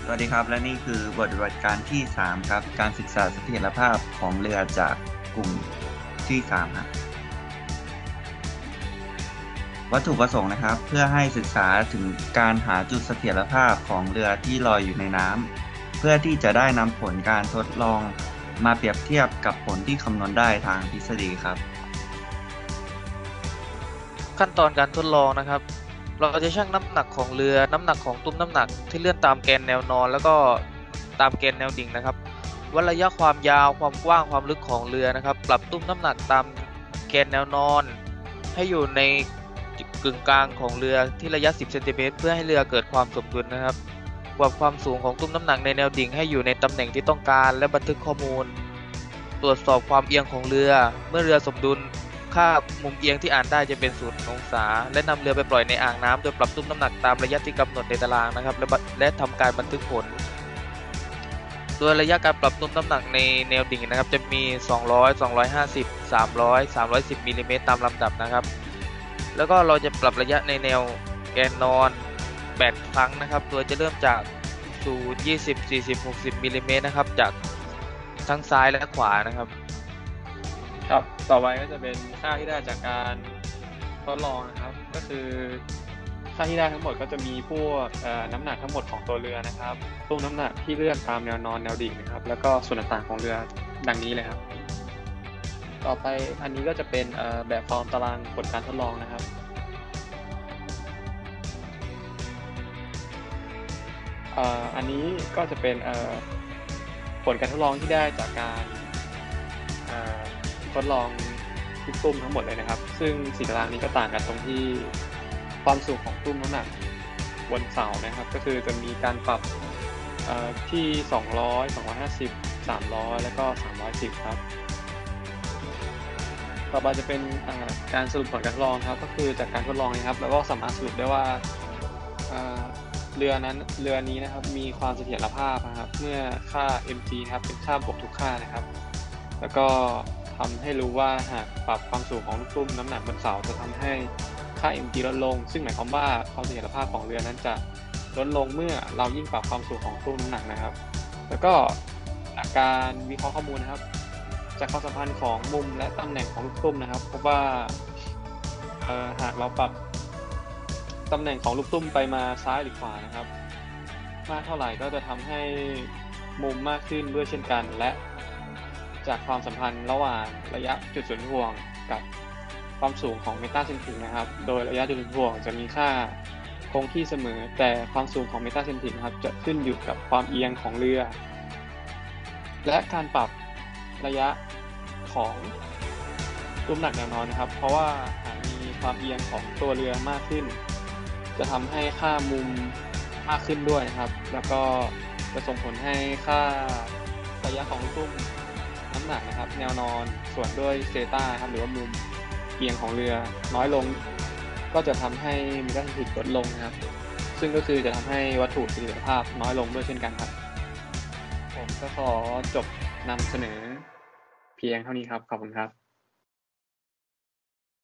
วัสดีครับและนี่คือบทปฏิบัติการที่3ครับการศึกษาเสถียรภาพของเรือจากกลุ่มที่3ครับวัตถุประสงค์นะครับเพื่อให้ศึกษาถึงการหาจุดเสถียรภาพของเรือที่ลอยอยู่ในน้ำเพื่อที่จะได้นำผลการทดลองมาเปรียบเทียบกับผลที่คำนวณได้ทางทฤษฎีครับขั้นตอนการทดลองนะครับ เราจะชั่งน้ำหนักของเรือ น้ำหนักของตุ้มน้ำหนักที่เลื่อนตามแกนแนวนอนแล้วก็ตามแกนแนวดิ่งนะครับ วัดระยะความยาวความกว้างความลึกของเรือนะครับ ปรับตุ้มน้ำหนักตามแกนแนวนอนให้อยู่ในกึ่งกลางของเรือที่ระยะ10 เซนติเมตรเพื่อให้เรือเกิดความสมดุลนะครับปรับความสูงของตุ้มน้ำหนักในแนวดิ่งให้อยู่ในตำแหน่งที่ต้องการและบันทึกข้อมูล ตรวจสอบความเอียงของเรือ เมื่อเรือสมดุลค่ามุมเอียงที่อ่านได้จะเป็น0 องศาและนำเรือไปปล่อยในอ่างน้ำโดยปรับตุ้มน้ำหนักตามระยะที่กำหนดในตารางนะครับและทำการบันทึกผลโดยระยะการปรับตุ้มน้ำหนักในแนวดิ่งนะครับจะมี200 250 300 310มิลลิเมตรตามลำดับนะครับแล้วก็เราจะปรับระยะในแนวแกนนอน8 ครั้งนะครับโดยจะเริ่มจาก0 20 40 60มิลลิเมตรนะครับจากทั้งซ้ายและขวานะครับครับต่อไปก็จะเป็นค่าที่ได้จากการทดลองนะครับก็คือค่าที่ได้ทั้งหมดก็จะมีพวกน้ำหนักทั้งหมดของตัวเรือนะครับตู้น้ำหนักที่เลื่อนตามแนวนอนแนวดิ่งนะครับแล้วก็ส่วนต่างๆของเรือดังนี้เลยครับต่อไปอันนี้ก็จะเป็นแบบฟอร์มตารางผลการทดลองนะครับอันนี้ก็จะเป็นผลการทดลองที่ได้จากการทดลองทุกตุ้มทั้งหมดเลยนะครับซึ่ง4ตารางนี้ก็ต่างกันตรงที่ความสูงของตุ้มน้ำหนักบนเสานะครับก็คือจะมีการปรับที่200 250 300แล้วก็310ครับต่อไปจะเป็นการสรุปผลการทดลองครับก็คือจากการทดลองนะครับแล้วก็สามารถสรุปได้ว่าเรือนี้นะครับมีความเสถียรภาพนะครับเมื่อค่า mg นะครับเป็นค่าบวกทุกค่านะครับแล้วก็ทำให้รู้ว่าหากปรับความสูงของลูกตุ้มน้ำหนักบนเสาจะทำให้ค่า mg ลดลงซึ่งหมายความว่าความเสถียรภาพของเรือนั้นจะลดลงเมื่อเรายิ่งปรับความสูงของตุ้มน้ำหนักนะครับแล้วก็จากการวิเคราะห์ข้อมูลนะครับจากความสัมพันธ์ของมุมและตำแหน่งของลูกตุ้มนะครับพบว่าหากเราปรับตำแหน่งของลูกตุ้มไปมาซ้ายหรือขวานะครับมากเท่าไหร่ก็จะทำให้มุมมากขึ้นด้วยเช่นกันและจากความสัมพันธ์ระหว่างระยะจุดศูนย์ถ่วงกับความสูงของเมตาเซนติกนะครับโดยระยะจุดศูนย์ถ่วงจะมีค่าคงที่เสมอแต่ความสูงของเมตาเซนติกนะครับจะขึ้นอยู่กับความเอียงของเรือและการปรับระยะของตุ้มหนักแนวนอนนะครับเพราะว่าหากมีความเอียงของตัวเรือมากขึ้นจะทำให้ค่ามุมมากขึ้นด้วยนะครับแล้วก็จะส่งผลให้ค่าระยะของตุ้มน้ำหนักนะครับแนวนอนส่วนด้วยเซตาครับหรือว่ามุมเอียงของเรือน้อยลงก็จะทำให้เมตาเซนติกลดลงนะครับซึ่งก็คือจะทำให้วัตถุเสถียรภาพน้อยลงด้วยเช่นกันครับผมก็ขอจบนำเสนอเพียงเท่านี้ครับขอบคุณครับ